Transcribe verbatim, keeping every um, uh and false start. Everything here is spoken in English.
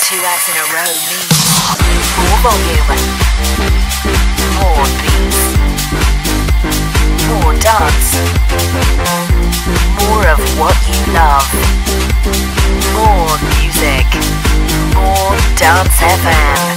two acts in a row means more volume, more beats, more dance, more of what you love, more music, more Dance F M.